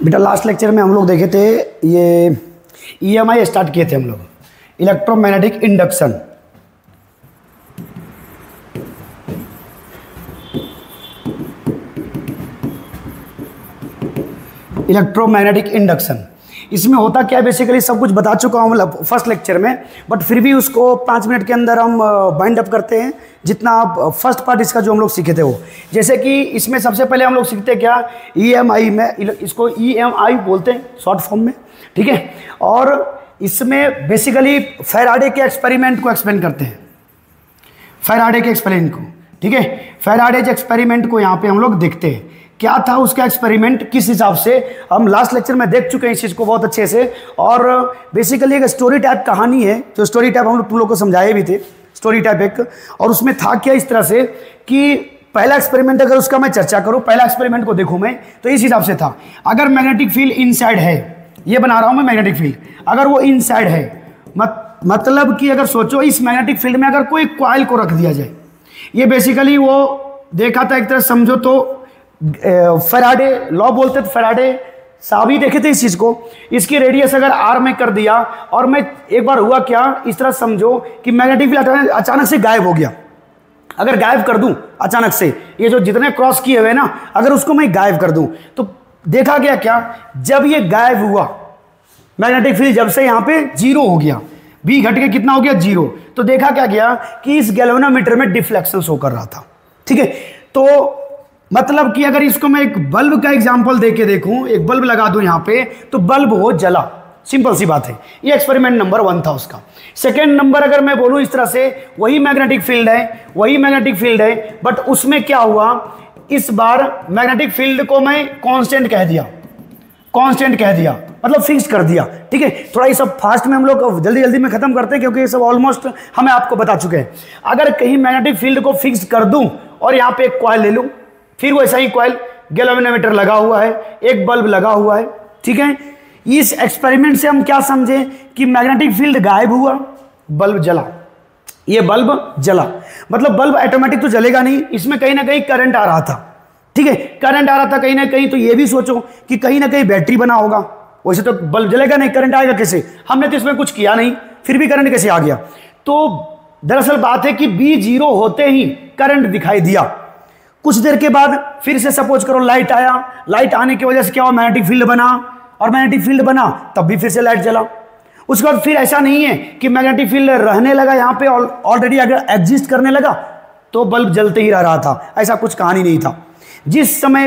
बेटा last lecture में हम लोग देखे थे ये EMI स्टार्ट किए थे हम लोग, इलेक्ट्रोमैग्नेटिक इंडक्शन। इलेक्ट्रोमैग्नेटिक इंडक्शन इसमें होता क्या है, बेसिकली सब कुछ बता चुका हूँ मतलब फर्स्ट लेक्चर में, बट फिर भी उसको 5 मिनट के अंदर हम बाइंड अप करते हैं जितना आप फर्स्ट पार्ट इसका जो हम लोग सीखे थे वो। जैसे कि इसमें सबसे पहले हम लोग सीखते क्या, EMI में, इसको EMI बोलते हैं शॉर्ट फॉर्म में, ठीक है। और इसमें बेसिकली फैराडे के एक्सपेरिमेंट को एक्सप्लेन करते हैं, फैराडे के एक्सपेरिमेंट को, ठीक है। फैराडे के एक्सपेरिमेंट को यहाँ पे हम लोग देखते हैं क्या था उसका एक्सपेरिमेंट, किस हिसाब से हम लास्ट लेक्चर में देख चुके हैं इस चीज़ को बहुत अच्छे से। और बेसिकली एक स्टोरी टाइप कहानी है, जो स्टोरी टाइप हम लोग तुम लोग को समझाए भी थे, स्टोरी टाइप एक। और उसमें था क्या इस तरह से कि पहला एक्सपेरिमेंट अगर उसका मैं चर्चा करूं, पहला एक्सपेरिमेंट को देखूं मैं, तो इस हिसाब से था, अगर मैग्नेटिक फील्ड इनसाइड है, ये बना रहा हूं मैं मैग्नेटिक फील्ड, अगर वो इनसाइड है मतलब कि अगर सोचो इस मैग्नेटिक फील्ड में अगर कोई कॉइल को रख दिया जाए, ये बेसिकली वो देखा था एक तरह समझो तो फैराडे लॉ बोलते थे, फैराडे साहब ही देखे थे इस चीज को। इसकी रेडियस अगर R में कर दिया, और मैं एक बार हुआ क्या, इस तरह समझो कि मैग्नेटिक फील्ड अचानक से गायब हो गया। अगर गायब कर दूं अचानक से, ये जो जितने क्रॉस किए हुए ना, अगर उसको मैं गायब कर दूं, तो देखा गया क्या, जब ये गायब हुआ मैग्नेटिक फील्ड, जब से यहां पे 0 हो गया, B घट के कितना हो गया 0, तो देखा क्या गया कि इस गैल्वेनोमीटर में डिफ्लेक्शन शो कर रहा था, ठीक है। तो मतलब कि अगर इसको मैं एक बल्ब का एग्जांपल देके देखूं, एक बल्ब लगा दूं यहां पे, तो बल्ब वो जला, सिंपल सी बात है। ये एक्सपेरिमेंट नंबर 1 था उसका। सेकेंड नंबर अगर मैं बोलूं इस तरह से, वही मैग्नेटिक फील्ड है, वही मैग्नेटिक फील्ड है, बट उसमें क्या हुआ, इस बार मैग्नेटिक फील्ड को मैं कांस्टेंट कह दिया, कांस्टेंट कह दिया मतलब फिक्स कर दिया, ठीक है। थोड़ा ये सब फास्ट में हम लोग जल्दी जल्दी में खत्म करते हैं क्योंकि ये सब ऑलमोस्ट हमें आपको बता चुके हैं। अगर कहीं मैग्नेटिक फील्ड को फिक्स कर दूं और यहां पे एक कॉइल ले लूं, फिर वैसा ही कॉइल, गैल्वेनोमीटर लगा हुआ है, एक बल्ब लगा हुआ है, ठीक है। इस एक्सपेरिमेंट से हम क्या समझे कि मैग्नेटिक फील्ड गायब हुआ, बल्ब जला, ये बल्ब जला, मतलब बल्ब ऑटोमेटिक तो जलेगा नहीं, इसमें कहीं ना कहीं करंट आ रहा था, ठीक है। करंट आ रहा था कहीं ना कहीं, तो ये भी सोचो कि कहीं ना कहीं बैटरी बना होगा, वैसे तो बल्ब जलेगा नहीं, करंट आएगा कैसे, हमने तो इसमें कुछ किया नहीं, फिर भी करंट कैसे आ गया। तो दरअसल बात है कि B 0 होते ही करंट दिखाई दिया। कुछ देर के बाद फिर से सपोज करो लाइट आया, लाइट आने की वजह से क्या हुआ, मैग्नेटिक फील्ड बना, और मैग्नेटिक फील्ड बना तब भी फिर से लाइट जला। उसके बाद फिर ऐसा नहीं है कि मैग्नेटिक फील्ड रहने लगा यहाँ पे, ऑलरेडी अगर एग्जिस्ट करने लगा तो बल्ब जलते ही रह रहा था, ऐसा कुछ कहानी नहीं था। जिस समय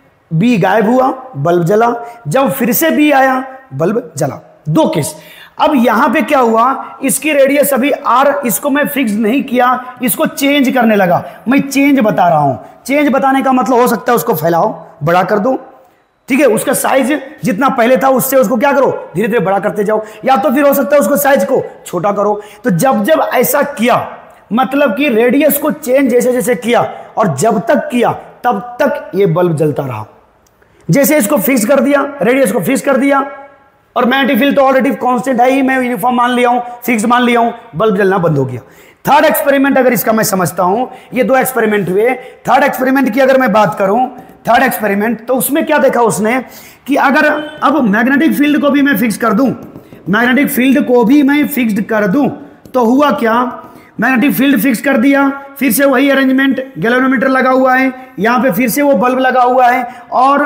B गायब हुआ बल्ब जला, जब फिर से B आया बल्ब जला, 2 केस। अब यहां पे क्या हुआ, इसकी रेडियस अभी R, इसको मैं फिक्स नहीं किया, इसको चेंज करने लगा। मैं चेंज बता रहा हूं, चेंज बताने का मतलब हो सकता है उसको फैलाओ, बड़ा कर दो, ठीक है। उसका साइज जितना पहले था उससे उसको क्या करो, धीरे धीरे बड़ा करते जाओ, या तो फिर हो सकता है उसको साइज को छोटा करो। तो जब जब ऐसा किया, मतलब कि रेडियस को चेंज जैसे जैसे किया, और जब तक किया तब तक ये बल्ब जलता रहा। जैसे इसको फिक्स कर दिया, रेडियस को फिक्स कर दिया, और मैग्नेटिक फील्ड तो ऑलरेडी कांस्टेंट है ही, मैं यूनिफॉर्म मान लिया हूं, फिक्स मान लिया हूं, बल्ब जलना बंद हो गया। थर्ड एक्सपेरिमेंट अगर इसका मैं समझता हूं, ये 2 एक्सपेरिमेंट हुए। थर्ड एक्सपेरिमेंट की अगर मैं बात करूं, थर्ड एक्सपेरिमेंट, तो उसमें क्या देखा उसने कि अगर अब मैग्नेटिक फील्ड को भी मैं फिक्स कर दूं, मैग्नेटिक फील्ड को भी मैं फिक्स्ड कर दूं, तो हुआ क्या, मैग्नेटिक फील्ड फिक्स कर दिया, फिर से वही अरेंजमेंट, गैल्वेनोमीटर लगा हुआ है, यहां पे फिर से वो बल्ब लगा हुआ है, और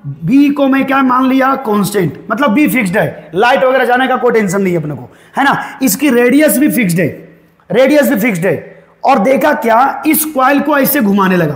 B को मैं क्या मान लिया, कांस्टेंट, मतलब B फिक्स्ड है, लाइट वगैरह जाने का कोई टेंशन नहीं है अपने को, है ना। इसकी रेडियस भी फिक्स्ड है, रेडियस भी फिक्स्ड है। और देखा क्या, इस कॉइल को ऐसे घुमाने लगा,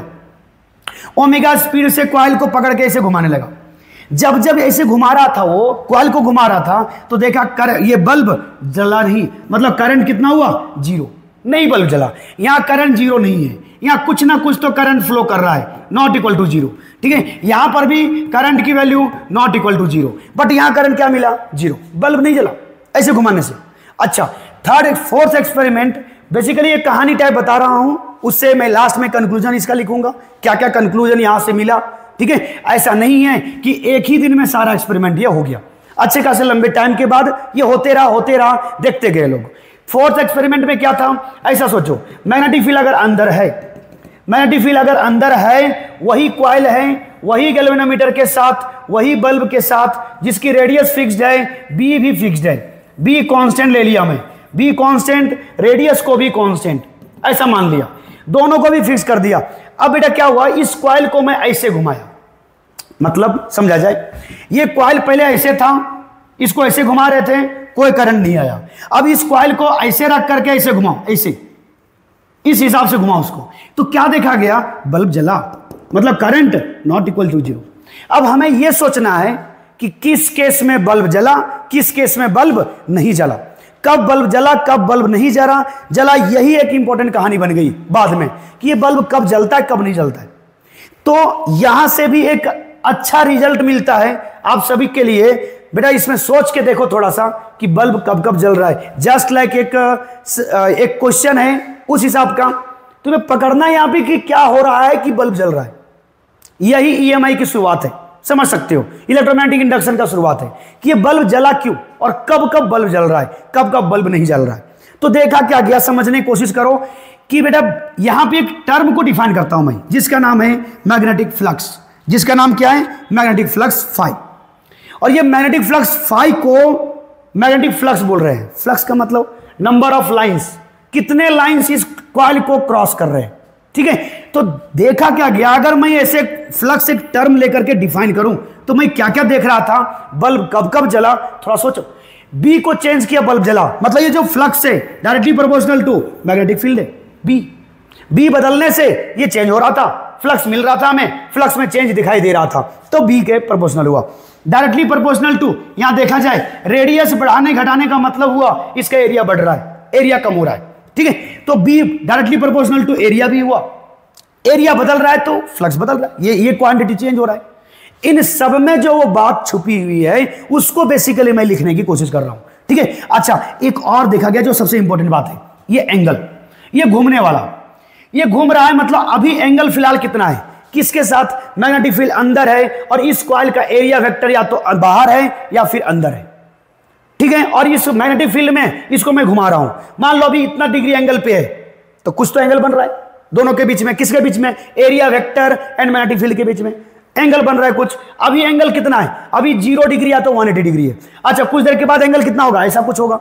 ओमेगा स्पीड से कॉइल को पकड़ के ऐसे घुमाने लगा। जब जब ऐसे घुमा रहा था, वो कॉइल को घुमा रहा था, तो देखा ये बल्ब जला नहीं, मतलब करंट कितना हुआ, 0, नहीं बल्ब जला। यहां करंट 0 नहीं है, यहां कुछ ना कुछ तो करंट फ्लो कर रहा है, नॉट इक्वल टू 0, ठीक है। यहां पर भी करंट की value not equal to 0, but यहां करंट क्या मिला, 0, बल्ब नहीं जला ऐसे घुमाने से। अच्छा, फोर्थ एक्सपेरिमेंट, बेसिकली एक कहानी टाइप बता रहा हूं, उससे मैं लास्ट में कंक्लूजन इसका लिखूंगा, क्या क्या कंक्लूजन यहां से मिला, ठीक है। ऐसा नहीं है कि एक ही दिन में सारा एक्सपेरिमेंट ये हो गया, अच्छे खासे लंबे टाइम के बाद ये होते रहा, देखते गए लोग। फोर्थ एक्सपेरिमेंट में क्या था, ऐसा सोचो, मैग्नेटिक फील्ड अगर अंदर है, मैग्नेटिक फील्ड अगर अंदर है, वही कॉइल है, वही गैल्वेनोमीटर के साथ, वही बल्ब के साथ जिसकी रेडियस फिक्स्ड है, बी भी फिक्स्ड है, बी कांस्टेंट ले लिया मैं, बी कांस्टेंट, रेडियस को भी कांस्टेंट ऐसा मान लिया, दोनों को भी फिक्स कर दिया। अब बेटा क्या हुआ, इस कॉइल को मैं ऐसे घुमाया, मतलब समझा जाए, ये कॉइल पहले ऐसे था, इसको ऐसे घुमा रहे थे, कोई करंट नहीं आया। अब इस कॉइल को ऐसे रख करके ऐसे घुमाओ, ऐसे इस हिसाब से घुमाओ उसको, तो क्या देखा गया, बल्ब जला, मतलब करंट नॉट इक्वल टू 0। अब हमें यह सोचना है कि किस केस में बल्ब जला, किस केस में बल्ब नहीं जला, कब बल्ब जला, कब बल्ब नहीं जला, यही एक इंपॉर्टेंट कहानी बन गई बाद में कि ये बल्ब कब जलता है, कब नहीं जलता है। तो यहां से भी एक अच्छा रिजल्ट मिलता है आप सभी के लिए। बेटा इसमें सोच के देखो थोड़ा सा कि बल्ब कब कब जल रहा है, जस्ट लाइक एक क्वेश्चन है उस हिसाब का तुम्हें पकड़ना है यहां पे कि क्या हो रहा है कि बल्ब जल रहा है। यही ईएमआई की शुरुआत है, समझ सकते हो, इलेक्ट्रोमैग्नेटिक इंडक्शन का शुरुआत है कि ये बल्ब जला क्यों और कब कब बल्ब जल रहा है, कब कब बल्ब नहीं जल रहा है। तो देखा क्या गया, समझने की कोशिश करो कि बेटा यहां पे एक टर्म को डिफाइन करता हूं मैं, जिसका नाम है मैग्नेटिक फ्लक्स, जिसका नाम क्या है, मैग्नेटिक फ्लक्स फाई। और ये मैग्नेटिक फ्लक्स फाई को मैग्नेटिक फ्लक्स बोल रहे हैं। फ्लक्स का मतलब नंबर ऑफ लाइंस, कितने लाइंस इस कॉइल को क्रॉस कर रहे हैं, ठीक है। तो देखा क्या गया, अगर मैं ऐसे फ्लक्स एक टर्म लेकर के डिफाइन करूं तो मैं क्या क्या देख रहा था, बल्ब कब कब जला, थोड़ा सोचो। बी को चेंज किया, बल्ब जला, मतलब ये जो फ्लक्स है directly proportional to magnetic field है, बी बदलने से ये चेंज हो रहा था, फ्लक्स मिल रहा था हमें, फ्लक्स में चेंज दिखाई दे रहा था, तो बी के प्रोपोर्शनल हुआ। डायरेक्टली प्रोपोर्शनल टू, यहां देखा जाए रेडियस बढ़ाने घटाने का मतलब हुआ इसका एरिया बढ़ रहा है, एरिया कम हो रहा है, ठीक है। तो B directly proportional to area भी हुआ, एरिया बदल रहा है तो फ्लक्स बदल रहा है, ये क्वांटिटी चेंज हो रहा है। इन सब में जो वो बात छुपी हुई है उसको बेसिकली मैं लिखने की कोशिश कर रहा हूं, ठीक है। अच्छा, एक और देखा गया जो सबसे इंपॉर्टेंट बात है, ये एंगल, ये घूमने वाला, ये घूम रहा है, मतलब अभी एंगल फिलहाल कितना है, किसके साथ, मैग्नेटिक फील्ड अंदर है और इस कॉइल का एरिया वेक्टर या तो बाहर है या फिर अंदर है, ठीक है। और इस मैग्नेटिक फील्ड में इसको मैं घुमा रहा हूं, मान लो अभी इतना डिग्री एंगल पे है, तो कुछ तो एंगल बन रहा है दोनों के बीच में, किसके बीच में, area vector and magnetic field के बीच में एंगल बन रहा है कुछ। अभी एंगल कितना है, अभी 0 डिग्री या तो 180 डिग्री है। अच्छा, कुछ देर के बाद एंगल कितना होगा, ऐसा कुछ होगा।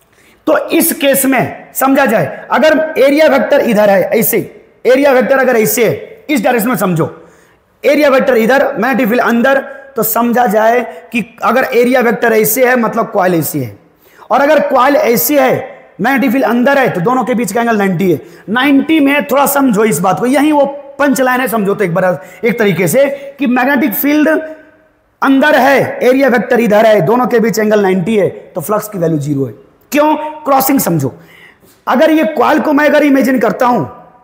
तो इस केस में समझा जाए, अगर एरिया वेक्टर इधर है ऐसे, एरिया वेक्टर अगर ऐसे है इस डायरेक्शन में समझो, एरिया वेक्टर इधर, मैग्नेटिक फील्ड अंदर, तो समझा जाए कि अगर एरिया वेक्टर ऐसे है मतलब कॉइल ऐसी है, और अगर कॉइल ऐसी है मैग्नेटिक फील्ड अंदर है तो दोनों के बीच का एंगल 90 है। 90 में थोड़ा समझो इस बात को, यही वो पंच लाइन है, समझो तो एक बार एक तरीके से कि मैग्नेटिक फील्ड अंदर है, एरिया वेक्टर इधर है, दोनों के बीच एंगल 90 है, तो फ्लक्स की वैल्यू 0 है। क्यों, क्रॉसिंग समझो। अगर ये कॉइल को मैं अगर इमेजिन करता हूं,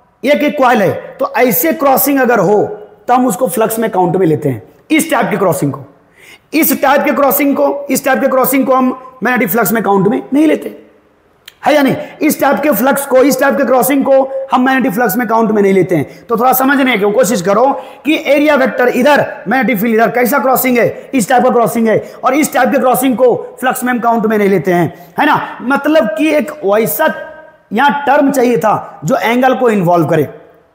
एक कॉइल है, तो ऐसे क्रॉसिंग अगर हो तो हम उसको फ्लक्स में काउंट में लेते हैं, इस टाइप की क्रॉसिंग को, इस टाइप के क्रॉसिंग को, इस टाइप के क्रॉसिंग को हम मैग्नेटिक फ्लक्स में काउंट में नहीं लेते, है या नहीं। इस टाइप के फ्लक्स को, इस टाइप के क्रॉसिंग को हम मैग्नेटिक फ्लक्स में काउंट में नहीं लेते हैं। तो थोड़ा समझने की कोशिश करो कि एरिया वेक्टर इधर, मैग्नेटिक फील्ड इधर, कैसा क्रॉसिंग है, इस टाइप का क्रॉसिंग है, और इस टाइप के क्रॉसिंग को फ्लक्स में हम काउंट में नहीं लेते हैं, है ना। मतलब कि एक वैसा यहां टर्म चाहिए था जो एंगल को इन्वॉल्व करे,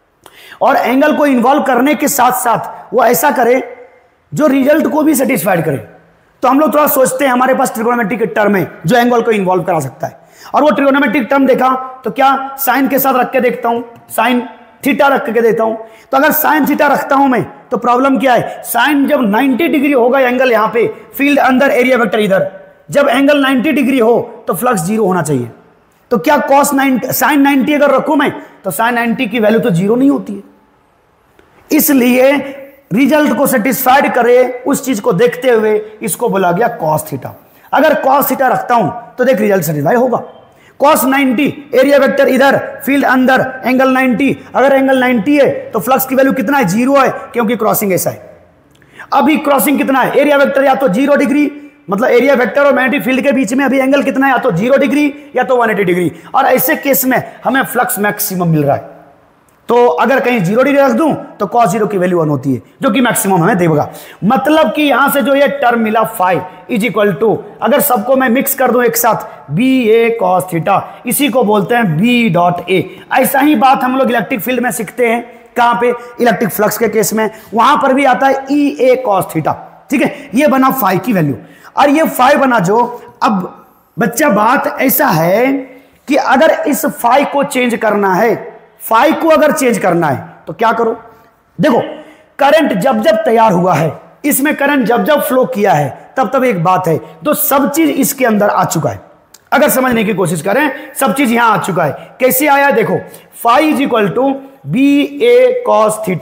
और एंगल को इन्वॉल्व करने के साथ साथ वो ऐसा करे जो रिजल्ट को भी सेटिस्फाइड करे। तो हम लोग थोड़ा सोचते हैं, हमारे पास ट्रिगोनोमेट्रिक टर्म है जो एंगल को इन्वॉल्व करा सकता है, और वो ट्रिगोनोमेट्रिक टर्म देखा तो क्या साइन के साथ रख के देखता हूं, साइन थीटा रख के देता हूं। तो अगर साइन थीटा रखता हूं मैं, तो प्रॉब्लम क्या है, साइन जब 90 डिग्री होगा एंगल यहां पे, फील्ड अंदर, एरिया वेक्टर इधर, जब एंगल 90 डिग्री हो तो फ्लक्स 0 होना चाहिए। तो क्या cos 90, साइन 90 अगर रखूं मैं, तो साइन 90 की वैल्यू तो 0 नहीं होती है। इसलिए रिजल्ट को सेटिस्फाइड करे उस चीज को देखते हुए इसको बोला गया cos थीटा। अगर cos थीटा रखता हूं तो देख रिजल्ट सेटिस्फाई होगा। cos 90, एरिया वेक्टर इधर, फील्ड अंदर, एंगल 90, अगर एंगल 90 है तो फ्लक्स की वैल्यू कितना है, 0 है, क्योंकि क्रॉसिंग ऐसा है। अभी क्रॉसिंग कितना है, एरिया वेक्टर या तो 0 डिग्री, मतलब एरिया वेक्टर और मैग्नेटिक फील्ड के बीच में अभी एंगल कितना है, या तो 0 डिग्री या तो 180 डिग्री, और ऐसे केस में हमें फ्लक्स मैक्सिमम मिल रहा है। तो अगर कहीं 0 डिग्री रख दूं तो cos 0 की वैल्यू 1 होती है, जो कि मैक्सिमम हमें देगा। मतलब कि यहां से जो ये टर्म मिला फाई इज इक्वल टू, अगर सबको मैं मिक्स कर दूं एक साथ, बी ए कॉस थीटा, इसी को बोलते हैं बी डॉट ए। ऐसा ही बात हम लोग इलेक्ट्रिक फील्ड में सीखते हैं, कहां पे, इलेक्ट्रिक फ्लक्स के केस में, वहां पर भी आता है ई ए कॉस थीटा। ठीक है, ये बना फाई की वैल्यू, और ये फाई बना जो, अब बच्चा बात ऐसा है कि अगर इस फाई को चेंज करना है, फाई को अगर चेंज करना है तो क्या करो, देखो करंट जब जब तैयार हुआ है, इसमें करंट जब जब फ्लो किया है, तब तब एक बात है, तो सब चीज इसके अंदर आ चुका है। अगर समझने की कोशिश करें, सब चीज यहां आ चुका है। कैसे आया, देखो phi is equal to B A cos theta.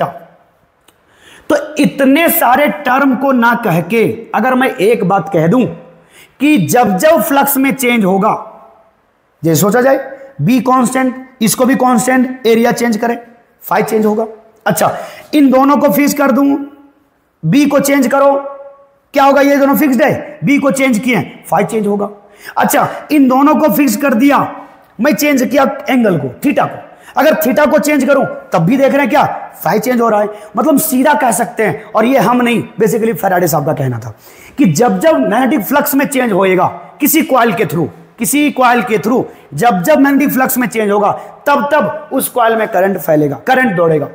तो इतने सारे टर्म को ना कह के अगर मैं एक बात कह दूं कि जब जब फ्लक्स में चेंज होगा, जैसे सोचा जाए बी कांस्टेंट, इसको भी कांस्टेंट, एरिया चेंज करें, फाई चेंज होगा। अच्छा, इन दोनों को फिक्स कर दूं, बी को चेंज करो, क्या होगा, ये दोनों फिक्स्ड है, बी को चेंज किए, फाई चेंज होगा। अच्छा, इन दोनों को फिक्स कर दिया, मैं चेंज किया एंगल को, थीटा को, अगर थीटा को चेंज करूं तब भी देख रहे हैं क्या, फाई चेंज हो रहा है। मतलब सीधा कह सकते हैं, और ये हम नहीं, बेसिकली फैराडे साहब का कहना था कि जब जब मैग्नेटिक फ्लक्स में चेंज होएगा किसी कॉइल के थ्रू, किसी कॉइल के थ्रू जब जब मैग्नेटिक फ्लक्स में चेंज होगा, तब तब उस कॉइल में करंट फैलेगा, करंट दौड़ेगा।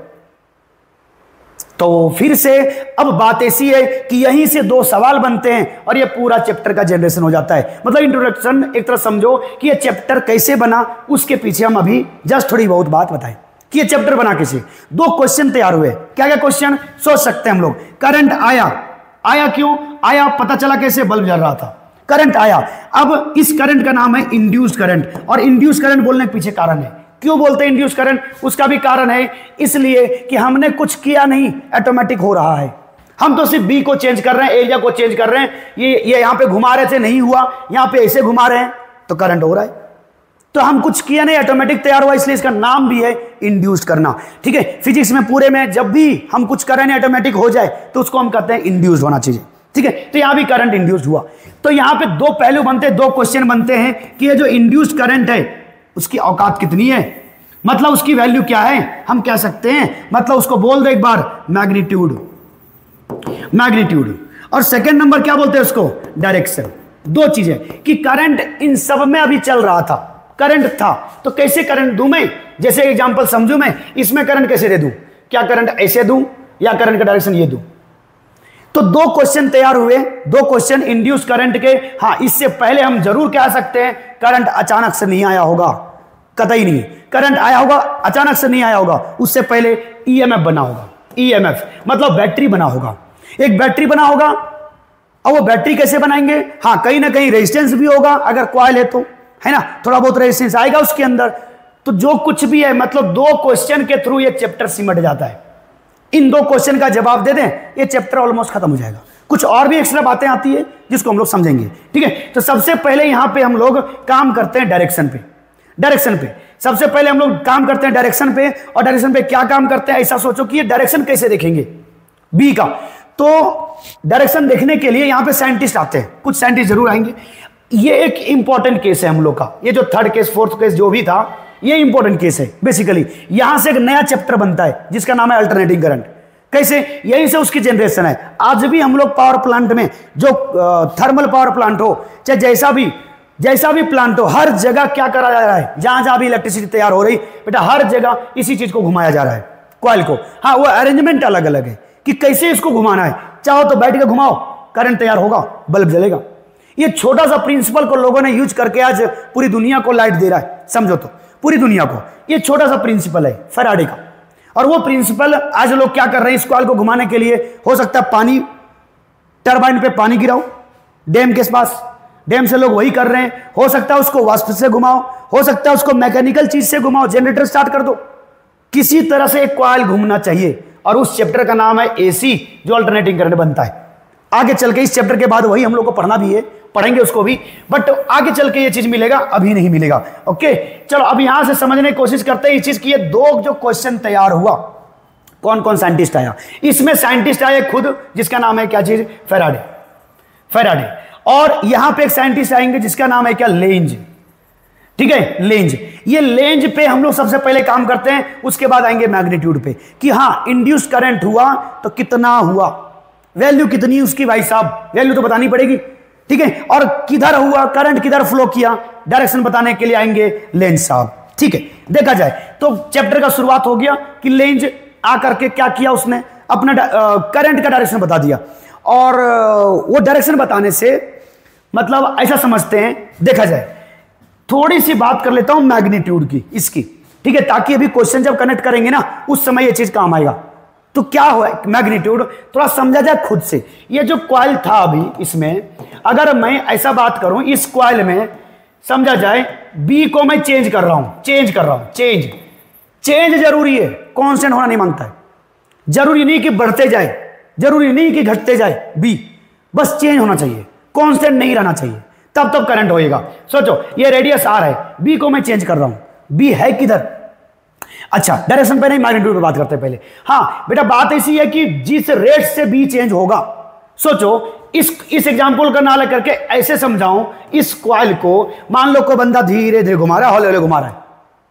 तो फिर से अब बात ऐसी है कि यहीं से दो सवाल बनते हैं और ये पूरा चैप्टर का जनरेशन हो जाता है। मतलब इंट्रोडक्शन एक तरह समझो कि ये चैप्टर कैसे बना, उसके पीछे हम अभी जस्ट थोड़ी बहुत बात बताएं कि ये चैप्टर बना कैसे। दो क्वेश्चन तैयार हुए, क्या क्या क्वेश्चन सोच सकते हैं हम लोग। करंट आया, आया क्यों आया, पता चला कैसे, बल्ब जल रहा था, करंट आया। अब इस करंट का नाम है इंड्यूस्ड करंट, और इंड्यूस्ड करंट बोलने के पीछे कारण है, क्यों बोलते हैं इंड्यूस करंट, उसका भी कारण है, इसलिए कि हमने कुछ किया नहीं, ऑटोमेटिक हो रहा है। हम तो सिर्फ बी को चेंज कर रहे हैं, एरिया को चेंज कर रहे हैं, ये यहां पे घुमा रहे थे नहीं हुआ, यहां पे ऐसे घुमा रहे हैं तो करंट हो रहा है। तो हम कुछ किया नहीं, ऑटोमेटिक तैयार हुआ, इसलिए इसका नाम भी है इंड्यूस्ड करना। ठीक है, फिजिक्स में पूरे में जब भी हम कुछ करें नहीं ऑटोमेटिक हो जाए तो उसको हम कहते हैं इंड्यूस्ड होना चाहिए। ठीक है, तो यहां भी करंट इंड्यूस्ड हुआ। तो यहां पे दो पहलू बनते हैं, दो क्वेश्चन बनते हैं कि ये जो इंड्यूस्ड करंट है उसकी औकात कितनी है, मतलब उसकी वैल्यू क्या है, हम कह सकते हैं, मतलब उसको बोल दो एक बार, मैग्नीट्यूड, मैग्नीट्यूड। और सेकंड नंबर क्या बोलते हैं उसको, डायरेक्शन। दो चीजें कि करंट इन सब में अभी चल रहा था, करंट था, तो कैसे करंट दूं मैं, जैसे एग्जांपल समझू मैं, इसमें करंट कैसे दे दूं, क्या करंट ऐसे दूं या करंट का डायरेक्शन ये दूं। तो दो क्वेश्चन तैयार हुए, दो क्वेश्चन इंड्यूस करंट के। हाँ, इससे पहले हम जरूर कह सकते हैं करंट अचानक से नहीं आया होगा, कतई नहीं, करंट आया होगा, अचानक से नहीं आया होगा, उससे पहले ईएमएफ बना होगा। ईएमएफ मतलब बैटरी बना होगा, एक बैटरी बना होगा। और वो बैटरी कैसे बनाएंगे, हाँ कहीं ना कहीं रेजिस्टेंस भी होगा, अगर कॉइल है तो, है ना, थोड़ा बहुत रेजिस्टेंस आएगा उसके अंदर। तो जो कुछ भी है, मतलब दो क्वेश्चन के थ्रू ये चैप्टर सिमट जाता है। इन दो क्वेश्चन का जवाब दे दें, ये चैप्टर ऑलमोस्ट खत्म हो जाएगा। कुछ और भी एक्स्ट्रा बातें आती है जिसको हम लोग समझेंगे। ठीक है, तो सबसे पहले यहां पे हम लोग काम करते हैं डायरेक्शन पे। डायरेक्शन पे सबसे पहले हम लोग काम करते हैं डायरेक्शन पे। और डायरेक्शन पे क्या काम करते हैं, ऐसा सोचो कि ये डायरेक्शन कैसे देखेंगे बी का। तो डायरेक्शन देखने के लिए यहां पे साइंटिस्ट आते हैं, कुछ साइंटिस्ट जरूर आएंगे। ये एक इंपॉर्टेंट केस है हम लोग का, ये जो थर्ड केस फोर्थ केस जो भी था, ये इंपॉर्टेंट केस है। बेसिकली यहां से एक नया चैप्टर बनता है जिसका नाम है अल्टरनेटिंग करंट। कैसे, यहीं से उसकी जनरेशन है। आज भी हम लोग पावर प्लांट में, जो थर्मल पावर प्लांट हो चाहे जैसा भी प्लांट हो, हर जगह क्या करा जा रहा है, जहां जहां भी इलेक्ट्रिसिटी तैयार हो रही बेटा, हर जगह इसी चीज को घुमाया जा रहा है, कॉइल को। हाँ, वो अरेंजमेंट अलग अलग है कि कैसे इसको घुमाना है। चाहो तो बैठ के घुमाओ, करंट तैयार होगा, बल्ब जलेगा। ये छोटा सा प्रिंसिपल को लोगों ने यूज करके आज पूरी दुनिया को लाइट दे रहा है, समझो तो, पूरी दुनिया को। ये छोटा सा प्रिंसिपल है फैराडे का। और वो प्रिंसिपल आज लोग क्या कर रहे हैं, इस कॉइल को घुमाने के लिए, हो सकता है पानी, टरबाइन पे पानी गिराओ डैम के पास, डैम से लोग वही कर रहे हैं। हो सकता है उसको वाष्प से घुमाओ, हो सकता है उसको मैकेनिकल चीज से घुमाओ, जनरेटर स्टार्ट कर दो, किसी तरह से एक कॉइल घूमना चाहिए। और उस चैप्टर का नाम है एसी, जो अल्टरनेटिंग करंट बनता है। आगे चल के इस चैप्टर के बाद वही हम लोग को पढ़ना भी है, पढ़ेंगे उसको भी, बट आगे चल के ये चीज मिलेगा, अभी नहीं मिलेगा। ओके, चलो अब यहां से समझने की कोशिश करते हैं इस चीज की। ये दो जो क्वेश्चन तैयार हुआ, कौन कौन साइंटिस्ट आया इसमें, साइंटिस्ट आए खुद, जिसका नाम है क्या चीज, फैराडे, फैराडे। और यहां पे एक साइंटिस्ट आएंगे जिसका नाम है क्या, लेंज। ठीक है, लेंज। ये लेंज पे हम लोग सबसे पहले काम करते हैं, उसके बाद आएंगे मैग्नीट्यूड पे कि हाँ इंड्यूस करंट हुआ तो कितना हुआ, वैल्यू कितनी उसकी भाई साहब, वैल्यू तो बतानी पड़ेगी, ठीक है। और किधर हुआ करंट, किधर फ्लो किया, डायरेक्शन बताने के लिए आएंगे लेंज साहब, ठीक है। देखा जाए तो चैप्टर का शुरुआत हो गया कि लेंज आकर के क्या किया, उसने अपना करंट का डायरेक्शन बता दिया। और वो डायरेक्शन बताने से मतलब ऐसा समझते हैं, देखा जाए थोड़ी सी बात कर लेता हूं मैग्नीट्यूड की इसकी, ठीक है, ताकि अभी क्वेश्चन जब कनेक्ट करेंगे ना उस समय ये चीज काम आएगा। तो क्या हुआ मैग्नीट्यूड, थोड़ा समझा जाए खुद से। ये जो कॉइल था अभी इसमें, अगर मैं ऐसा बात करूं इस कॉइल में, समझा जाए बी को मैं चेंज कर रहा हूं, चेंज जरूरी है, कांस्टेंट होना नहीं मांगता है। जरूरी नहीं कि बढ़ते जाए, जरूरी नहीं कि घटते जाए बी, बस चेंज होना चाहिए, कांस्टेंट नहीं रहना चाहिए, तब करंट होएगा। सोचो ये रेडियस आर है, बी को मैं चेंज कर रहा हूं, बी है किधर, अच्छा डायरेक्शन पे नहीं मैग्नीट्यूड पे बात करते हैं पहले। हाँ बेटा बात ऐसी है कि जिस रेट से बी चेंज होगा, सोचो इस एग्जांपल का ना लेकर के ऐसे समझाऊं, इस कॉइल को मान लो कोई बंदा धीरे धीरे घुमा रहा है, हौले हौले घुमा रहा है,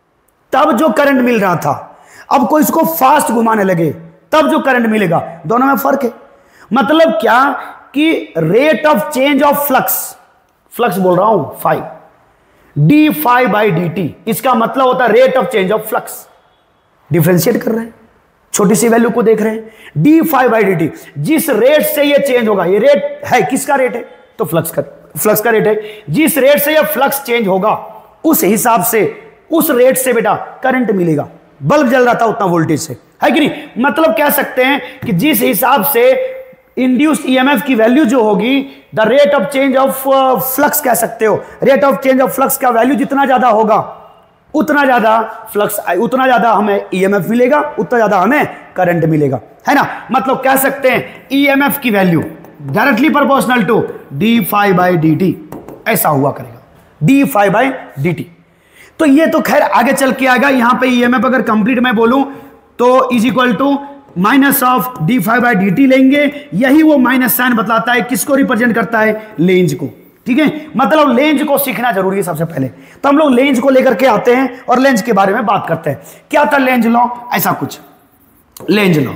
तब जो करंट मिल रहा था, अब कोई इसको फास्ट घुमाने लगे तब जो करंट मिलेगा, दोनों में फर्क है। मतलब क्या कि rate of change of flux बोल रहा हूं phi, d phi by d t, इसका मतलब होता है rate of change of flux. Differentiate कर रहे हैं, छोटी सी वैल्यू को देख रहे हैं, d phi by d t, जिस रेट से ये चेंज होगा, ये रेट है किसका रेट है, तो फ्लक्स का रेट है, जिस रेट से ये फ्लक्स चेंज होगा उस हिसाब से, उस रेट से बेटा करंट मिलेगा। बल्ब जल रहा था उतना वोल्टेज से, है कि नहीं। मतलब कह सकते हैं कि जिस हिसाब से इंड्यूस्ड ईएमएफ की वैल्यू जो होगी, the rate of change of flux कह सकते हो, rate of change of flux का वैल्यू जितना ज्यादा होगा उतना ज्यादा फ्लक्स, उतना ज्यादा हमें ईएमएफ मिलेगा, उतना ज्यादा हमें करंट मिलेगा, है ना। मतलब कह सकते हैं ईएमएफ की value directly proportional to d phi by d t, ऐसा हुआ करेगा, d phi by d t. तो ये तो खैर आगे चल के आएगा। यहां पे ईएमएफ अगर कंप्लीट मैं बोलूं तो is equal to minus of d phi by d t लेंगे, यही वो माइनस साइन बतलाता है किसको रिप्रेजेंट करता है, लेंज को, ठीक है। मतलब लेंज को सीखना जरूरी है सबसे पहले, तो हम लोग लेंज को लेकर के आते हैं और लेंज के बारे में बात करते हैं। क्या था लेंज लॉ, ऐसा कुछ लेंज लॉ,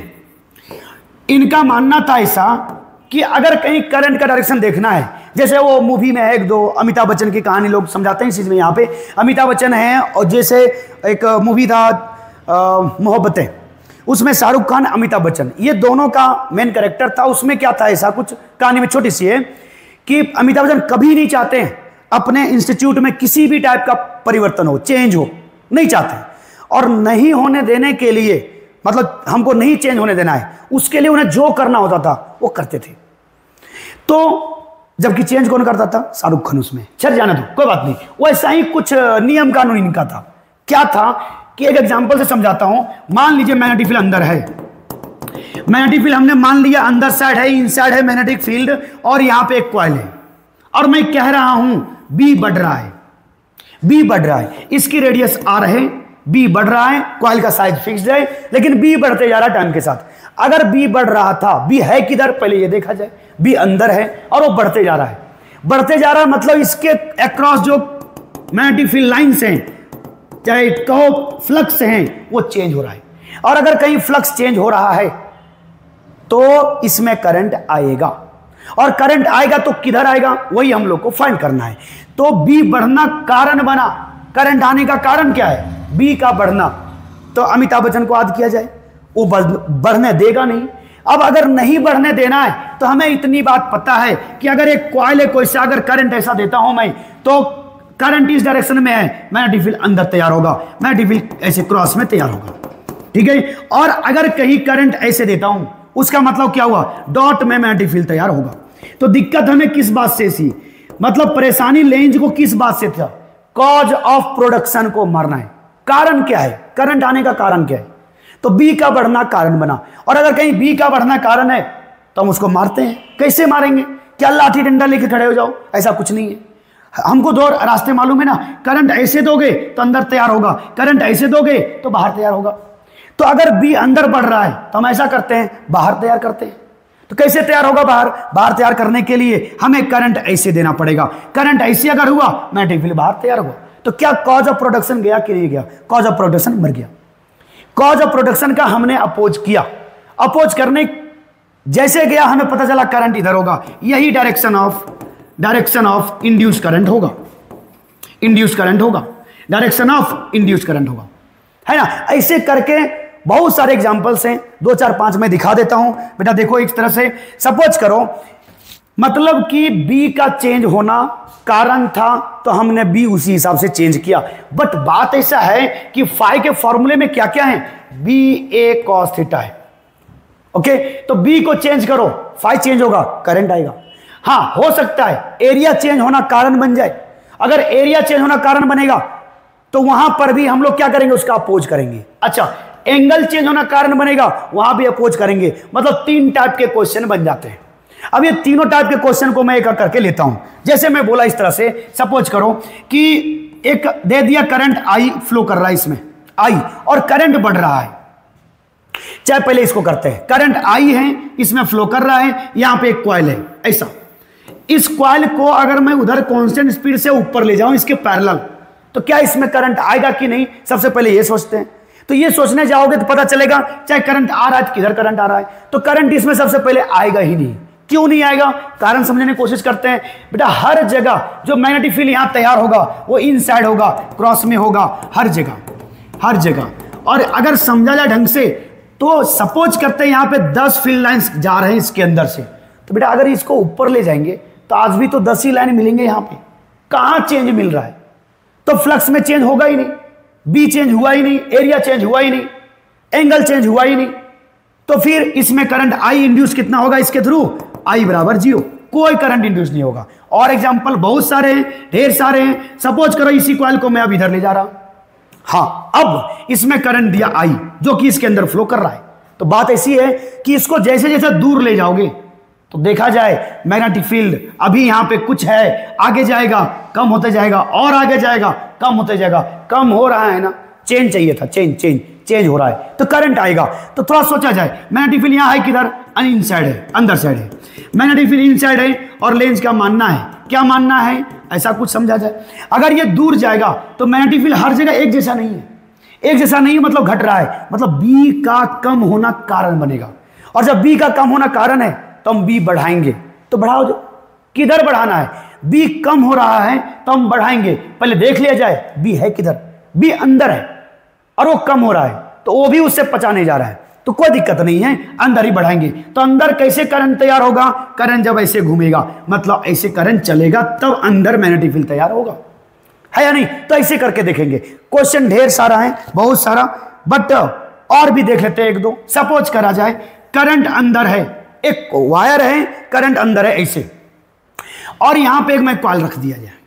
इनका मानना था ऐसा कि अगर कहीं करंट का डायरेक्शन देखना है, जैसे वो मूवी में है एक दो अमिताभ बच्चन की कहानी लोग समझाते हैं इस चीज में, यहाँ पे अमिताभ बच्चन है और जैसे एक मूवी था मोहब्बतें, उसमें शाहरुख खान अमिताभ बच्चन, ये दोनों का मेन कैरेक्टर था। उसमें क्या था ऐसा कुछ, कहानी में छोटी सी है कि अमिताभ बच्चन कभी नहीं चाहते हैं अपने इंस्टीट्यूट में किसी भी टाइप का परिवर्तन हो, चेंज हो, नहीं चाहते, और नहीं होने देने के लिए, मतलब हमको नहीं चेंज होने देना है, उसके लिए उन्हें जो करना होता था वो करते थे। तो जबकि चेंज कौन करता था, शाहरुख खान। उसमें चल जाने दो कोई बात नहीं, वैसा ही कुछ नियम कानून इनका था। क्या था कि एक एग्जांपल से समझाता हूं, मान लीजिए मैग्नेटिक फील्ड अंदर है, मैग्नेटिक फील्ड हमने मान लिया अंदर साइड है, इनसाइड है मैग्नेटिक फील्ड, और यहां पे एक कॉइल है, और मैं कह रहा हूं बी बढ़ रहा है, बी बढ़ रहा है, इसकी रेडियस आर है, बी बढ़ रहा है, कॉइल का साइज फिक्स्ड है, लेकिन बी बढ़ते जा रहा है टाइम के साथ। अगर बी बढ़ रहा था, बी है किधर पहले ये देखा जाए, बी अंदर है और वो बढ़ते जा रहा है, बढ़ते जा रहा है, मतलब इसके अक्रॉस जो मैग्नेटिक फील्ड लाइंस हैं, चाहे कहो फ्लक्स हैं, वो चेंज हो रहा है। और अगर कहीं फ्लक्स चेंज हो रहा है तो इसमें करंट आएगा, और करंट आएगा तो किधर आएगा, वही हम लोग को फाइंड करना है। तो बी बढ़ना कारण बना, करंट आने का कारण क्या है, बी का बढ़ना। तो अमिताभ बच्चन को याद किया जाए, वो बढ़ने देगा नहीं। अब अगर नहीं बढ़ने देना है तो हमें इतनी बात पता है कि अगर एक कॉइल है कोई सा, अगर करंट ऐसा देता हूं मैं, तो करंट इस डायरेक्शन में है, मैग्नेटिक फील्ड अंदर तैयार होगा, मैग्नेटिक फील्ड ऐसे क्रॉस में तैयार होगा, ठीक है। और अगर कहीं करंट ऐसे देता हूं, उसका मतलब क्या हुआ, डॉट में मैग्नेटिक फील्ड तैयार होगा। तो दिक्कत हमें किस बात से थी, मतलब परेशानी लेंज को किस बात से था, कॉज ऑफ प्रोडक्शन को मारना है। कारण क्या है, करंट आने का कारण क्या है, तो बी का बढ़ना कारण बना। और अगर कहीं बी का बढ़ना कारण है तो हम उसको मारते हैं। कैसे मारेंगे, क्या लाठी डंडा लेके खड़े हो जाओ, ऐसा कुछ नहीं है। हमको दो रास्ते मालूम है ना, करंट ऐसे दोगे तो अंदर तैयार होगा, करंट ऐसे दोगे तो बाहर तैयार होगा। तो अगर बी अंदर बढ़ रहा है तो हम ऐसा करते हैं, बाहर तैयार करते हैं। तो कैसे तैयार होगा, बाहर तैयार करने के लिए हमें करंट ऐसे देना पड़ेगा। करंट ऐसे अगर हुआ, मैग्नेटिक फील्ड बाहर तैयार हुआ। तो क्या कॉज ऑफ प्रोडक्शन गया कि नहीं गया? कॉज ऑफ प्रोडक्शन मर गया। कॉज ऑफ प्रोडक्शन का हमने अपोज किया, अपोज करने जैसे गया हमें पता चला करंट इधर होगा, यही डायरेक्शन ऑफ इंड्यूस करंट होगा, इंड्यूस करंट होगा, डायरेक्शन ऑफ इंड्यूस करंट होगा, है ना। ऐसे करके बहुत सारे एग्जांपल्स हैं, 2 4 5 मैं दिखा देता हूं। बेटा देखो, एक तरह से सपोज करो, मतलब कि बी का चेंज होना कारण था तो हमने बी उसी हिसाब से चेंज किया। बट बात ऐसा है कि फाई के फॉर्मूले में क्या क्या है, बी ए कॉस थीटा है। ओके, तो बी को चेंज करो, फाई चेंज होगा, करंट आएगा। हां, हो सकता है एरिया चेंज होना कारण बन जाए। अगर एरिया चेंज होना कारण बनेगा तो वहां पर भी हम लोग क्या करेंगे, उसका अपोज करेंगे। अच्छा, एंगल चेंज होना कारण बनेगा, वहां भी अपोज करेंगे। मतलब 3 टाइप के क्वेश्चन बन जाते हैं। अब ये तीनों टाइप के क्वेश्चन को मैं एक करके लेता हूं। जैसे मैं बोला इस तरह से, सपोज करो कि एक दे दिया करंट आई फ्लो कर रहा है इसमें, आई, और करंट बढ़ रहा है। चाहे पहले इसको करते हैं, करंट आई है, इसमें फ्लो कर रहा है, यहां पे एक कॉइल है ऐसा। इस कॉइल को अगर मैं उधर कांस्टेंट स्पीड से ऊपर ले जाऊं इसके पैरेलल, तो क्या इसमें करंट आएगा कि नहीं, सबसे पहले ये सोचते हैं। तो ये सोचने जाओगे तो पता चलेगा चाहे करंट आ रहा है, किधर करंट आ रहा है, तो करंट इसमें सबसे पहले आएगा ही नहीं। क्यों नहीं आएगा? कारण समझने की कोशिश करते हैं। बेटा हर जगह जो मैग्नेटिक फील्ड यहां तैयार होगा वो इनसाइड होगा, क्रॉस में होगा, हर जगह, हर जगह। और अगर समझा जाए ढंग से तो सपोज करते हैं यहां पे 10 फील्ड लाइंस जा रहे हैं इसके अंदर से, तो बेटा अगर इसको ऊपर ले जाएंगे तो आज भी तो 10 ही लाइन मिलेंगे। यहां पे कहां चेंज मिल रहा है? तो फ्लक्स में चेंज होगा ही नहीं, बी चेंज हुआ ही नहीं, एरिया चेंज हुआ ही नहीं, एंगल चेंज हुआ ही नहीं। तो फिर इसमें करंट आई इंड्यूस कितना होगा इसके थ्रू? आई बराबर 0, कोई करंट इंड्यूस नहीं होगा। और एग्जांपल बहुत सारे हैं, ढेर सारे हैं। सपोज करो इसी कॉइल को मैं अब इधर ले जा रहा हूं, हां, अब इसमें करंट दिया आई जो कि इसके अंदर फ्लो कर रहा है। तो बात ऐसी है कि इसको जैसे जैसे दूर ले जाओगे तो देखा जाए मैग्नेटिक फील्ड अभी यहां पे कुछ है, आगे जाएगा कम होते जाएगा, और आगे जाएगा कम होते जाएगा। कम हो रहा है ना, चेंज चाहिए था, चेंज हो रहा है तो करंट आएगा। तो थोड़ा सोचा जाए, मैग्नेटिक फील्ड यहां है किधर, इनसाइड है, अंदर साइड है। मैग्नेटिक फील्ड इनसाइड है और लेंस का मानना है, क्या मानना है, ऐसा कुछ समझा जाए। अगर ये दूर जाएगा तो मैग्नेटिक फील्ड हर जगह एक जैसा नहीं है, एक जैसा नहीं मतलब घट रहा है, मतलब बी का कम होना कारण बनेगा। और जब बी का कम होना कारण है तो हम बी बढ़ाएंगे, तो बढ़ाओ, जो किधर बढ़ाना है, बी कम हो रहा है तो हम बढ़ाएंगे। पहले देख लिया जाए बी है किधर, बी अंदर है और वो कम हो रहा है तो वो भी उससे पचा नहीं जा रहा है, तो कोई दिक्कत नहीं है, अंदर ही बढ़ाएंगे। तो अंदर कैसे करंट तैयार होगा, करंट जब ऐसे घूमेगा, मतलब ऐसे करंट चलेगा तब अंदर मैग्नेटिक फील्ड तैयार होगा, है या नहीं। तो ऐसे करके देखेंगे। क्वेश्चन ढेर सारा है, बहुत सारा, बट और भी देख लेते हैं 1-2। सपोज करा जाए करंट अंदर है, एक वायर है, करंट अंदर है ऐसे, और यहां पे एक मैं कॉइल रख दिया जाए।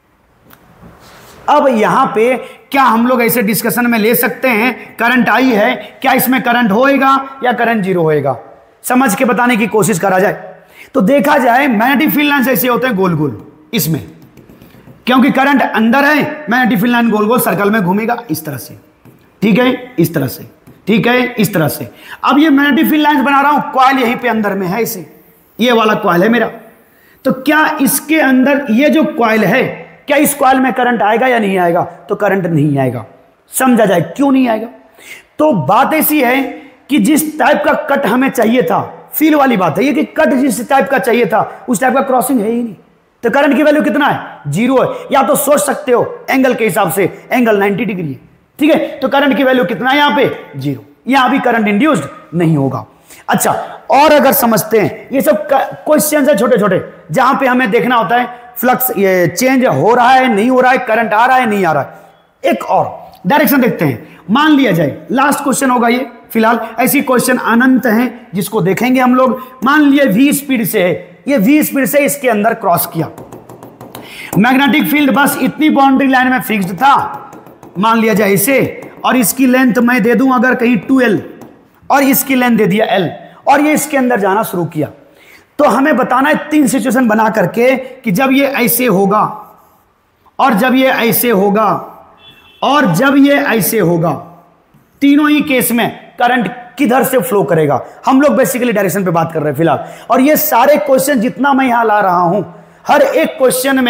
अब यहां पे क्या हम लोग ऐसे डिस्कशन में ले सकते हैं, करंट आई है, क्या इसमें करंट होएगा या करंट 0 होएगा, समझ के बताने की कोशिश करा जाए। तो देखा जाए मैग्नेटिक फील्ड लाइंस ऐसे होते हैं गोल गोल इसमें, क्योंकि करंट अंदर है, मैग्नेटिक फील्ड लाइन गोल गोल सर्कल में घूमेगा इस तरह से, ठीक है, इस तरह से, ठीक है, इस तरह से। अब ये मैग्नेटिक फील्ड लाइंस बना रहा हूं, कॉइल यहीं पे अंदर में है, इसे ये वाला कॉइल है मेरा। तो क्या इसके अंदर ये जो कॉइल है, क्या इस कॉइल में करंट आएगा या नहीं आएगा? तो करंट नहीं आएगा। समझा जाए क्यों नहीं आएगा। तो बात ऐसी है कि जिस टाइप का कट हमें चाहिए था, फील वाली बात है ये कि कट जिस टाइप का चाहिए था उस टाइप का क्रॉसिंग है ही नहीं, तो करंट की वैल्यू कितना है, 0 है। या तो सोच सकते हो एंगल के हिसाब से, एंगल 90 डिग्री है, ठीक है, तो करंट की वैल्यू कितना है यहां पे, 0। यहां भी करंट इंड्यूस्ड नहीं होगा। अच्छा, और अगर समझते हैं, ये सब क्वेश्चन है छोटे छोटे, जहां पे हमें देखना होता है फ्लक्स ये चेंज हो रहा है नहीं हो रहा है, करंट आ रहा है नहीं आ रहा है। एक और डायरेक्शन देखते हैं। मान लिया जाए लास्ट क्वेश्चन होगा ये, फिलहाल ऐसी क्वेश्चन अनंत हैं जिसको देखेंगे हम लोग। मान लिया v स्पीड से है, ये v स्पीड से इसके अंदर क्रॉस किया, मैग्नेटिक फील्ड बस इतनी बाउंड्री लाइन में फिक्स्ड था, मान लिया जाए इसे, और इसकी लेंथ मैं दे दूं अगर कहीं 2l और इसकी लेंथ दे दिया l, और ये इसके अंदर जाना शुरू किया। तो हमें बताना है 3 सिचुएशन बना करके कि जब ये ऐसे होगा, और जब ये ऐसे होगा, और जब ये ऐसे होगा, तीनों ही केस में करंट किधर से फ्लो करेगा। हम लोग बेसिकली डायरेक्शन पे बात कर रहे हैं फिलहाल। और ये सारे क्वेश्चन जितना मैं यहां ला रहा हूं, हर एक क्वेश्चन में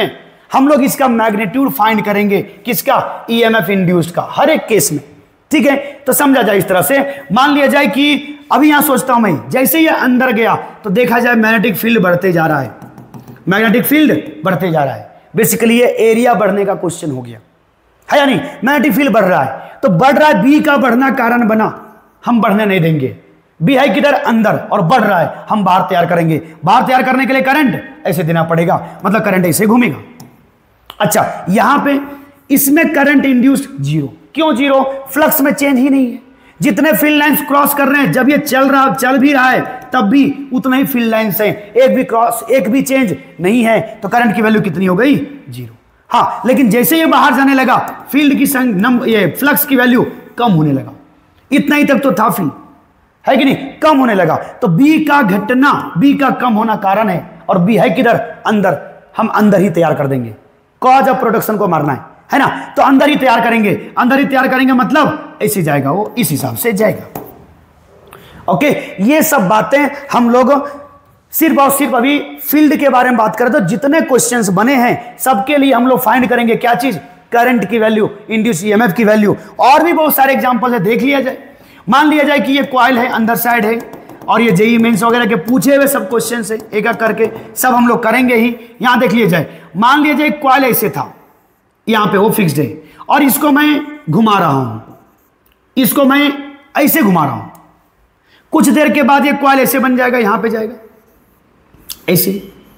हम लोग इसका मैग्नीट्यूड फाइंड करेंगे, किसका, ईएमएफ इंड्यूस्ड का, हर एक केस में। ठीक है, तो समझा जाए इस तरह से। मान लिया जाए कि अभी यहां सोचता हूं मैं, जैसे ही अंदर गया तो देखा जाए मैग्नेटिक फील्ड बढ़ते जा रहा है, मैग्नेटिक फील्ड बढ़ते जा रहा है। बेसिकली ये एरिया बढ़ने का क्वेश्चन हो गया, है या नहीं। मैग्नेटिक फील्ड बढ़ रहा है, तो बढ़ रहा है, बी का बढ़ना कारण बना, हम बढ़ने नहीं देंगे। बी है किधर, अंदर, और बढ़ रहा है, हम बाहर तैयार करेंगे। बाहर तैयार करने के लिए करंट ऐसे देना पड़ेगा, मतलब करंट ऐसे घूमेगा। अच्छा, यहां पे इसमें करंट इंड्यूस्ड जीरो। क्यों जीरो, फ्लक्स में चेंज ही नहीं है। जितने फील्ड लाइंस क्रॉस कर रहे हैं, जब ये चल भी रहा है तब भी उतना ही फील्ड लाइंस हैं, एक भी चेंज नहीं है, तो करंट की वैल्यू कितनी हो गई, जीरो। हाँ, लेकिन जैसे ये बाहर जाने लगा, फील्ड की ये फ्लक्स की वैल्यू कम होने लगा। इतना ही तक तो था फील्ड, है कि नहीं, कम होने लगा। तो बी का घटना, बी का कम होना कारण है, और बी है किधर, अंदर, हम अंदर ही तैयार कर देंगे। कॉज ऑफ प्रोडक्शन को मारना है ना, तो अंदर ही तैयार करेंगे। अंदर ही तैयार करेंगे मतलब ऐसे जाएगा, वो इस हिसाब से जाएगा। ओके, ये सब बातें हम लोग सिर्फ और सिर्फ अभी फील्ड के बारे में बात करें तो जितने क्वेश्चंस बने हैं सबके लिए हम लोग फाइंड करेंगे क्या चीज, करंट की वैल्यू, इंड्यूस ईएमएफ की वैल्यू। और भी बहुत सारे एग्जांपल है, देख लिया जाए। मान लिया जाए कि ये कॉइल है, अंदर साइड है, और ये जेईई मेंस वगैरह के पूछे हुए सब क्वेश्चन है, एक एक करके सब हम लोग करेंगे ही। यहां देख लिया जाए, मान लिया जाए कॉइल ऐसे था, यहां पे वो फिक्स्ड है, और इसको मैं घुमा रहा हूं, इसको मैं ऐसे घुमा रहा हूं। कुछ देर के बाद ये कॉइल ऐसे बन जाएगा, यहां पे जाएगा ऐसे।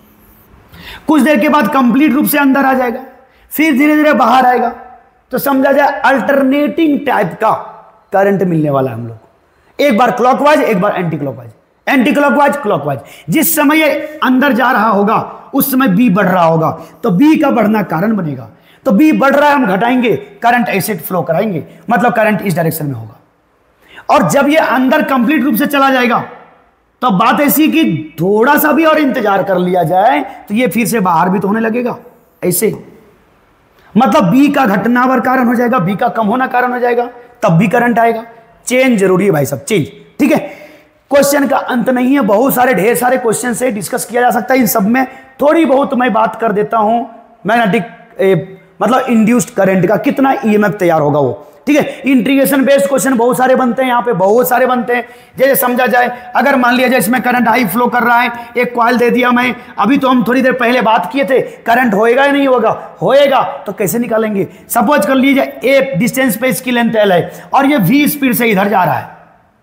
कुछ देर के बाद कंप्लीट रूप से अंदर आ जाएगा, फिर धीरे धीरे बाहर आएगा। तो समझा जाए अल्टरनेटिंग टाइप का करंट मिलने वाला है हम लोग को। एक बार क्लॉकवाइज, एक बार anti clockwise, anti clockwise, clockwise. जिस समय ये अंदर जा रहा होगा उस समय बी बढ़ रहा होगा, तो बी का बढ़ना कारण बनेगा। तो बी बढ़ रहा है, हम घटाएंगे, करंट ऐसे फ्लो कराएंगे, मतलब करंट इस डायरेक्शन में होगा। और जब ये अंदर कंप्लीट रूप से चला जाएगा तो बात ऐसी कि थोड़ा सा भी और इंतजार कर लिया जाए तो ये फिर से बाहर भी तो होने लगेगा ऐसे, मतलब बी का घटना वर कारण हो जाएगा, बी का कम होना कारण हो जाएगा, तब भी करंट आएगा। चेंज जरूरी है भाई सब, चेंज। ठीक है, क्वेश्चन का अंत नहीं है, बहुत सारे ढेर सारे क्वेश्चन से डिस्कस किया जा सकता है। इन सब में थोड़ी बहुत मैं बात कर देता हूं, मैग्नेटिक मतलब इंड्यूस्ड करंट का कितना ईएमएफ तैयार होगा वो। ठीक है, इंटीग्रेशन बेस्ड क्वेश्चन बहुत सारे बनते हैं, यहाँ पे बहुत सारे बनते हैं। जैसे समझा जाए, अगर मान लिया जाए इसमें करंट हाई फ्लो कर रहा है, एक कॉइल दे दिया मैं, अभी तो हम थोड़ी देर पहले बात किए थे करंट होएगा या नहीं होगा, होएगा, तो कैसे निकालेंगे। सपोज कर लीजिए ए डिस्टेंस पे इसकी लेंथ एल है और ये वी स्पीड से इधर जा रहा है।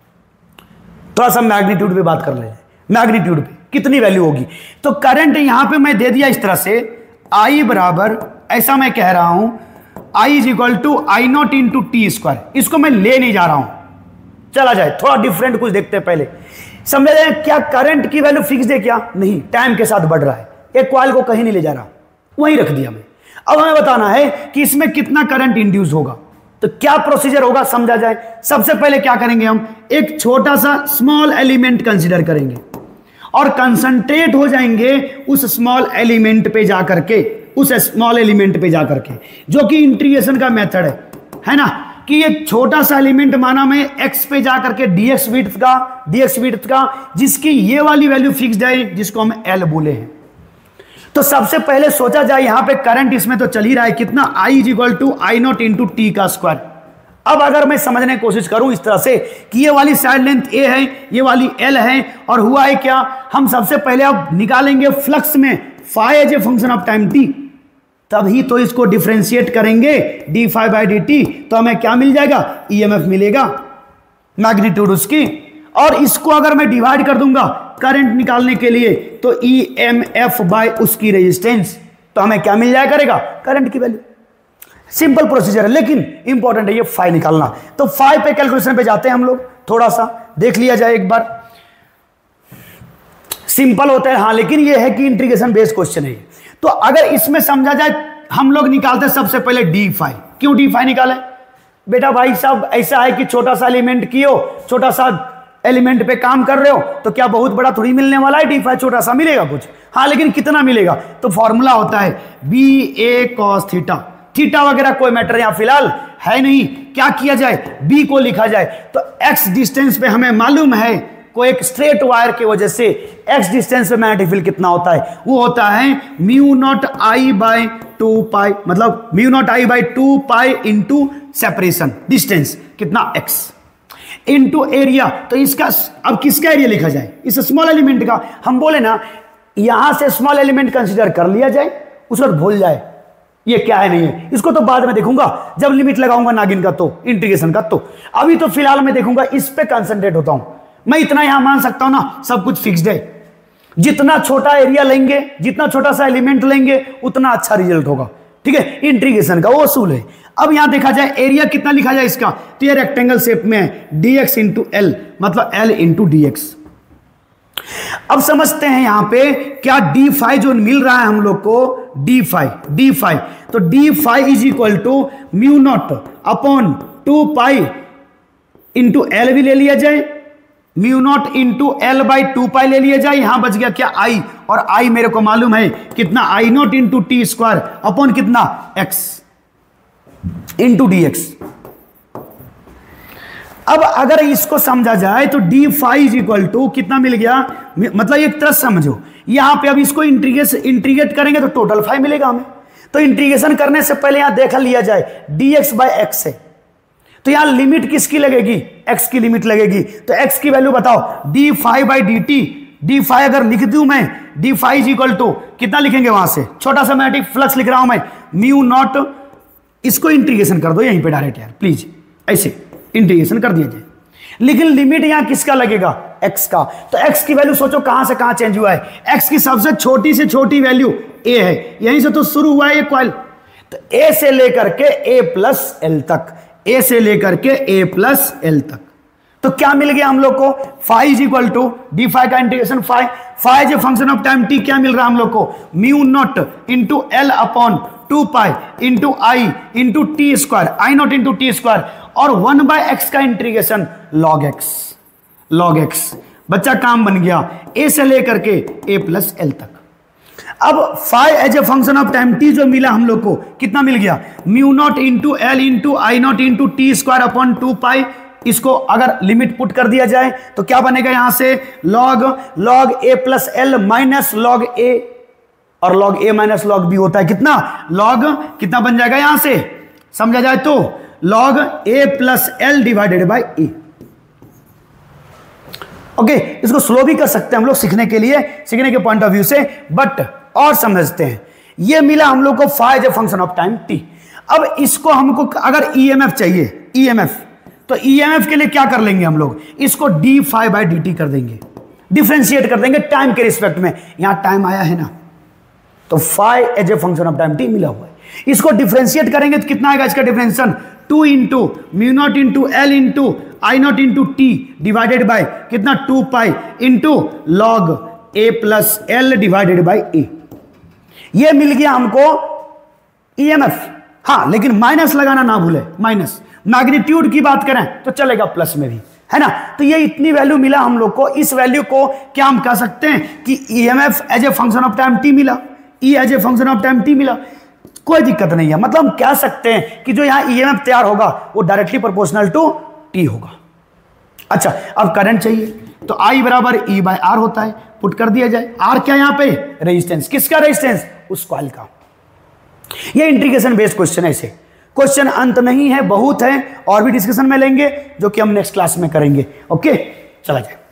थोड़ा सा मैग्नीट्यूड पे बात कर ले, मैग्नीट्यूड पे कितनी वैल्यू होगी। तो करंट यहां पे मैं दे दिया इस तरह से, आई बराबर, ऐसा मैं कह रहा हूं, I is equal to I naught into T square. इसको मैं ले नहीं जा रहा हूं, चला जाए, थोड़ा डिफरेंट कुछ देखते हैं पहले। समझ रहे हैं, क्या करंट की वैल्यू फिक्स है क्या, नहीं, टाइम के साथ बढ़ रहा है। एक कॉइल को कहीं नहीं ले जा रहा, वहीं रख दिया मैं। अब हमें बताना है कि इसमें कितना करंट इंड्यूस होगा, तो क्या प्रोसीजर होगा समझा जाए। सबसे पहले क्या करेंगे, हम एक छोटा सा स्मॉल एलिमेंट कंसीडर करेंगे और कंसंट्रेट हो जाएंगे उस स्मॉल एलिमेंट पे जाकर के, उस स्मॉल एलिमेंट पे जाकर के, जो कि इंटीग्रेशन का मेथड है ना, कि ये छोटा सा एलिमेंट माना मैं x पे जाकर के dx विड्थ का, जिसकी ये वाली वैल्यू फिक्स्ड है, जिसको हम L बोले हैं। तो सबसे पहले सोचा जाए, यहां पे करंट इसमें तो चल ही रहा है, कितना, I is equal to I naught into T का स्क्वायर। अब अगर मैं समझने की कोशिश करूं इस तरह से कि ये वाली साइड लेंथ a है, ये वाली L है, और हुआ है क्या, हम सबसे पहले अब निकालेंगे फ्लक्स में phi as a function of time t, तभी तो इसको डिफरेंशिएट करेंगे d phi by d t, तो हमें क्या मिल जाएगा, ईएमएफ मिलेगा, मैग्नीट्यूड उसकी। और इसको अगर मैं डिवाइड कर दूंगा करंट निकालने के लिए, तो ईएमएफ बाय उसकी रेजिस्टेंस, तो हमें क्या मिल जाएगा करेगा, करंट की वैल्यू। सिंपल प्रोसीजर है, लेकिन इंपॉर्टेंट है ये फाई निकालना। तो फाई पे कैलकुलेशन पे जाते हैं हम लोग, थोड़ा सा देख लिया जाए एक बार। सिंपल होता है हाँ, लेकिन ये है कि इंटीग्रेशन बेस्ड क्वेश्चन है। तो अगर इसमें समझा जाए, हम लोग निकालते हैं सबसे पहले डी फाई। क्यों डी फाई निकाले बेटा, भाई साहब ऐसा है कि छोटा सा एलिमेंट की हो, छोटा सा एलिमेंट पे काम कर रहे हो, तो क्या बहुत बड़ा थोड़ी मिलने वाला है, डी फाई छोटा सा मिलेगा कुछ, हाँ, लेकिन कितना मिलेगा, तो फॉर्मूला होता है B A cos theta. Theta वगैरह कोई मैटर यहां फिलहाल है नहीं, क्या किया जाए, बी को लिखा जाए। तो एक्स डिस्टेंस पे हमें मालूम है, कोई एक स्ट्रेट वायर की वजह से एक्स डिस्टेंस पे मैग्नेटिक फील्ड कितना होता है, वो होता है mu naught I by 2 pi, मतलब mu naught I by 2 pi into separation distance कितना x इंटू एरिया। तो इसका अब किसका एरिया लिखा जाए, इस स्मॉल एलिमेंट का। हम बोले ना यहां से स्मॉल एलिमेंट कंसीडर कर लिया जाए, उसके बाद भूल जाए ये क्या है नहीं है, इसको तो बाद में देखूंगा जब लिमिट लगाऊंगा नागिन का, तो इंटीग्रेशन का। तो अभी तो फिलहाल मैं देखूंगा, इस पे कंसंट्रेट होता हूं। मैं इतना यहां मान सकता हूं ना, सब कुछ फिक्स्ड है। जितना छोटा एरिया लेंगे, जितना छोटा सा एलिमेंट लेंगे, उतना अच्छा रिजल्ट होगा। ठीक है, इंटीग्रेशन का वो असूल है। अब यहां देखा जाए एरिया कितना लिखा जाए इसका, तो ये रेक्टेंगल शेप में है, dx इंटू एल, मतलब l इंटू dx। अब समझते हैं यहां पे क्या डी फाई जो मिल रहा है हम लोग को, डी फाई, तो D phi is equal to mu naught upon 2 pi into L भी ले लिया जाए, mu naught into L by 2 pi ले लिया जाए। यहां बच गया क्या आई, और आई मेरे को मालूम है कितना, I naught into T square upon कितना एक्स इंटू डी एक्स। अब अगर इसको समझा जाए तो D phi is equal to कितना मिल गया, मतलब एक तरह समझो यहां पे अब इसको इंटीग्रेट करेंगे तो टोटल फाई मिलेगा हमें। तो इंटीग्रेशन करने से पहले यहां देख लिया जाए डी एक्स बाई एक्स है, तो यहां लिमिट किसकी लगेगी, एक्स की लिमिट लगेगी। तो एक्स की वैल्यू बताओ, d phi by d t, d phi अगर लिख दूं मैं, d phi is equal to कितना लिखेंगे वहां से, छोटा सा मैग्नेटिक फ्लक्स लिख रहा हूं मैं, म्यू नॉट, इसको इंटीग्रेशन कर दो यहीं पे डायरेक्ट यार प्लीज, ऐसे इंटीग्रेशन कर दिया जाए। लेकिन लिमिट यहां किसका लगेगा, x का। तो x की वैल्यू सोचो कहां से कहां चेंज हुआ है, x की सबसे छोटी से छोटी वैल्यू a है, यहीं से तो शुरू हुआ है ये कॉइल। तो a से लेकर के a प्लस एल तक, a से लेकर के a प्लस एल तक। तो क्या मिल गया हम लोग को, phi is equal to d phi का इंटीग्रेशन फाई, फाई जो फंक्शन ऑफ टाइम t क्या मिल रहा है हम लोग को, mu naught into L upon 2 pi into I into T square, I naught into T square, और 1 बाय एक्स का इंटीग्रेशन log x। बच्चा काम बन गया, a से लेकर के a प्लस एल तक। अब phi as a function of time t जो मिला हम लोग को कितना मिल गया, mu naught into L into I naught into T square upon 2 pi. इसको अगर लिमिट पुट कर दिया जाए तो क्या बनेगा यहां से, log a plus L minus log a, और log a minus log b होता है कितना, log कितना बन जाएगा यहां से समझा जाए तो log a plus L divided by A. Okay, इसको स्लो भी कर सकते हैं हम लोग सीखने के लिए, सीखने के पॉइंट ऑफ व्यू से, बट और समझते हैं। ये मिला हम लोग को फाई जो फंक्शन ऑफ टाइम t। अब इसको हमको अगर ईएमएफ चाहिए, ईएमएफ, तो ईएमएफ के लिए क्या कर लेंगे हम लोग, इसको d phi by d t कर देंगे, डिफरेंशिएट कर देंगे टाइम के रिस्पेक्ट में। यहां टाइम आया है ना, तो phi as a function of time T मिला हुआ है, इसको डिफरेंशिएट करेंगे तो कितना आएगा इसका differentiation, 2 into mu naught into L into I naught into T divided by कितना 2 pi into log A plus L divided by A. ये मिल गया हमको ईएमएफ। हाँ, लेकिन माइनस लगाना ना भूले, माइनस। मैग्नीट्यूड की बात करें तो चलेगा प्लस में भी, है ना। तो ये इतनी वैल्यू मिला हम लोग को, इस वैल्यू को क्या हम कह सकते हैं कि EMF as a function of time T मिला, E as a function of time T मिला, कोई दिक्कत नहीं है। मतलब हम कह सकते हैं कि जो यहां ईएमएफ तैयार होगा वो डायरेक्टली प्रोपोर्शनल टू टी होगा। अच्छा, अब करंट चाहिए तो आई बराबर ई बाय आर होता है, पुट कर दिया जाए। आर क्या यहां पे, रेजिस्टेंस, किसका रेजिस्टेंस, उस कॉइल का। ये इंटीग्रेशन बेस्ड क्वेश्चन है, ऐसे क्वेश्चन अंत नहीं है, बहुत है, और भी डिस्कशन में लेंगे जो कि हम नेक्स्ट क्लास में करेंगे। ओके, चला जाए।